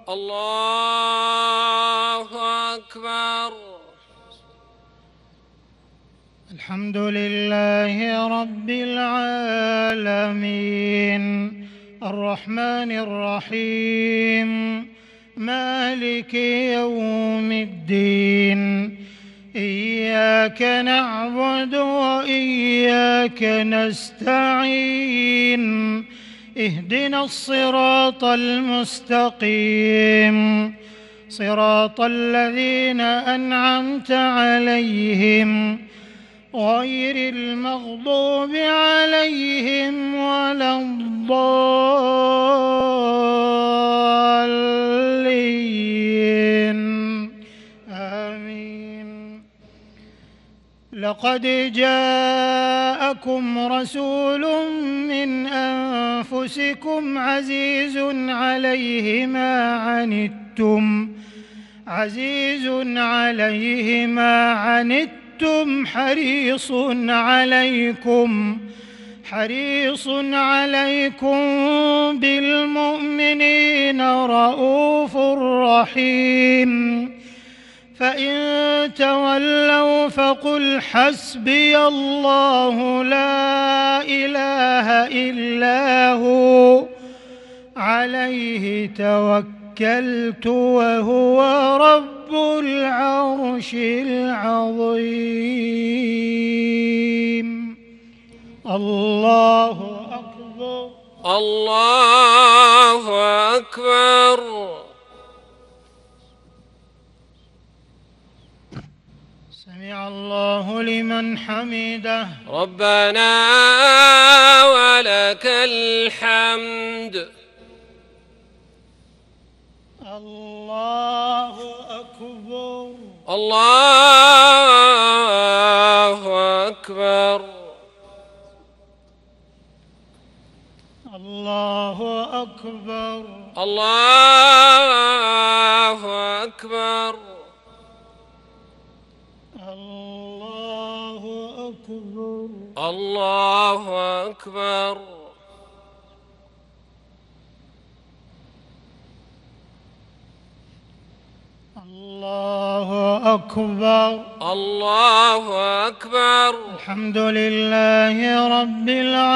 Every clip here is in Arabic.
الله أكبر. الحمد لله رب العالمين الرحمن الرحيم مالك يوم الدين إياك نعبد وإياك نستعين اهدنا الصراط المستقيم صراط الذين أنعمت عليهم غير المغضوب عليهم ولا الضالين آمين. لقد جاءكم رسول من أنفسكم عزيز عليه ما عنتم حريص عليكم بالمؤمنين رؤوف رحيم. فإن تولوا فقل حسبي الله لا إله إلا هو عليه توكلت وهو رب العرش العظيم. الله أكبر. الله أكبر. سمع الله لمن حمده. ربنا ولك الحمد. الله أكبر. الله أكبر. الله أكبر. الله أكبر. الله أكبر. الله أكبر. الله أكبر. الله أكبر. الحمد لله رب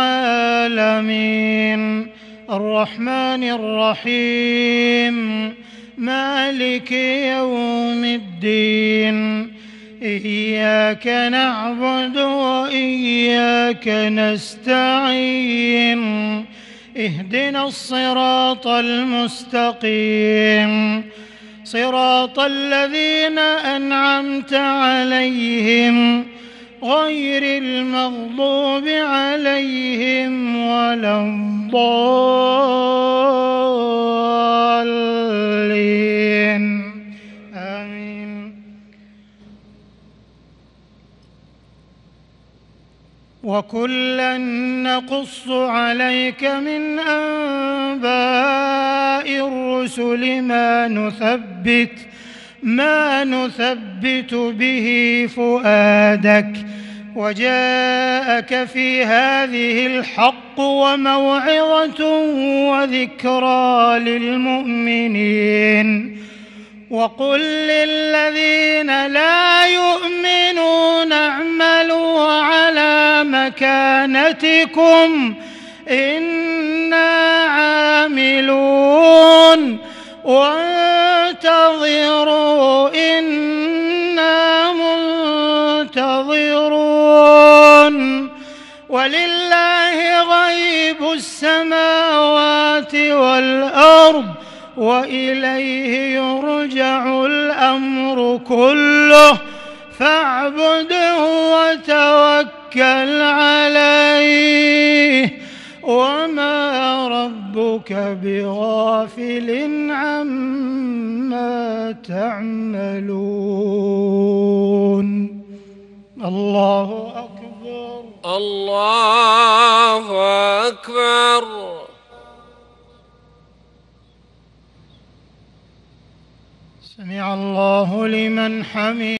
العالمين الرحمن الرحيم مالك يوم الدين إياك نعبد وإياك نستعين اهدنا الصراط المستقيم صراط الذين أنعمت عليهم غير المغضوب عليهم ولا الضالين آمين. وكلا نقص عليك من أنباء الرسل ما نثبت به فؤادك وجاءك في هذه الحق وموعظة وذكرى للمؤمنين. وقل للذين لا يؤمنون اعملوا على مكانتكم إنا عاملون وانتظروا إنا منتظرون. ولله غيب السماوات والأرض وإليه يرجع الأمر كله فاعبده وتوكل عليه وما ربك بغافل عما تعملون. الله أكبر. الله أكبر. سمع الله لمن حمده.